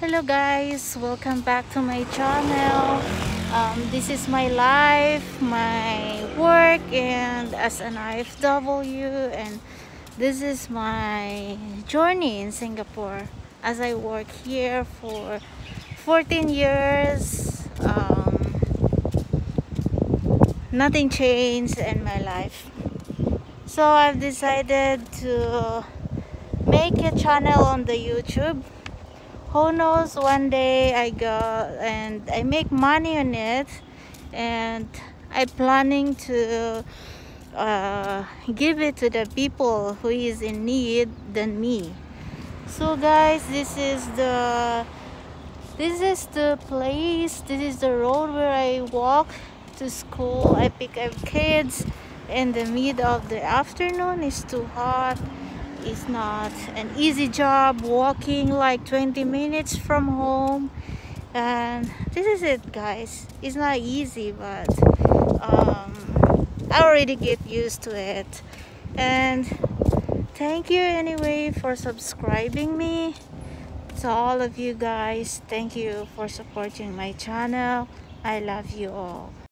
Hello guys, welcome back to my channel. This is my life, my work, and as an IFW, and this is my journey in Singapore as I work here for 14 years. Nothing changed in my life, so I've decided to make a channel on the YouTube. Who knows, one day I go and I make money on it, and I'm planning to give it to the people who is in need than me. So guys, this is the place, this is the road where I walk to school. I pick up kids in the mid of the afternoon. It's too hot. It's not an easy job, walking like 20 minutes from home, and this is it guys. It's not easy, but I already get used to it. And thank you anyway for subscribing me. To all of you guys, thank you for supporting my channel. I love you all.